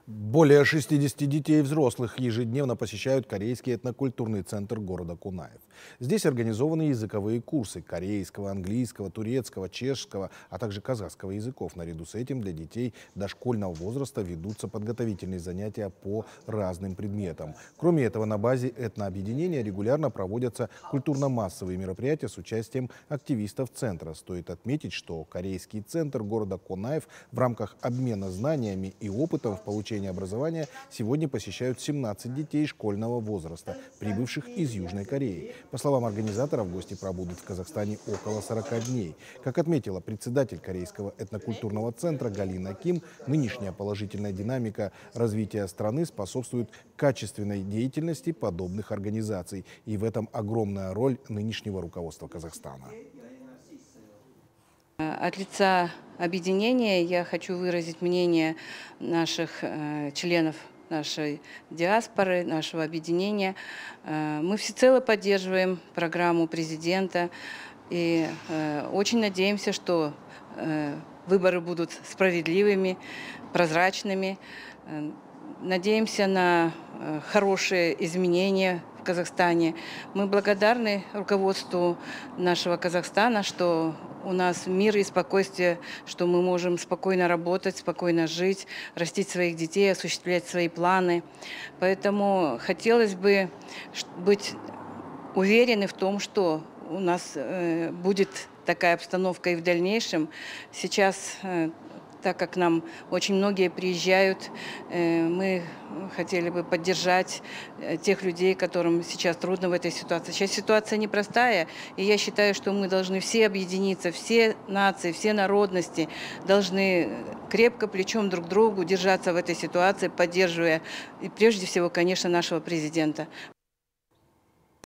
Более 60 детей и взрослых ежедневно посещают Корейский этнокультурный центр города Кунаев. Здесь организованы языковые курсы корейского, английского, турецкого, чешского, а также казахского языков. Наряду с этим для детей дошкольного возраста ведутся подготовительные занятия по разным предметам. Кроме этого, на базе этнообъединения регулярно проводятся культурно-массовые мероприятия с участием активистов центра. Стоит отметить, что Корейский центр города Кунаев в рамках обмена знаниями и опытом в получении образования сегодня посещают 17 детей школьного возраста, прибывших из Южной Кореи. По словам организаторов, гости пробудут в Казахстане около 40 дней. Как отметила председатель Корейского этнокультурного центра Галина Ким, нынешняя положительная динамика развития страны способствует качественной деятельности подобных организаций. И в этом огромная роль нынешнего руководства Казахстана. От лица объединения я хочу выразить мнение наших членов нашей диаспоры, нашего объединения. Мы всецело поддерживаем программу президента и очень надеемся, что выборы будут справедливыми, прозрачными. Надеемся на хорошие изменения в Казахстане. Мы благодарны руководству нашего Казахстана, что у нас мир и спокойствие, что мы можем спокойно работать, спокойно жить, растить своих детей, осуществлять свои планы. Поэтому хотелось бы быть уверены в том, что у нас будет такая обстановка и в дальнейшем. Сейчас, так как нам очень многие приезжают, мы хотели бы поддержать тех людей, которым сейчас трудно в этой ситуации. Сейчас ситуация непростая, и я считаю, что мы должны все объединиться, все нации, все народности должны крепко плечом друг к другу держаться в этой ситуации, поддерживая, и прежде всего, конечно, нашего президента.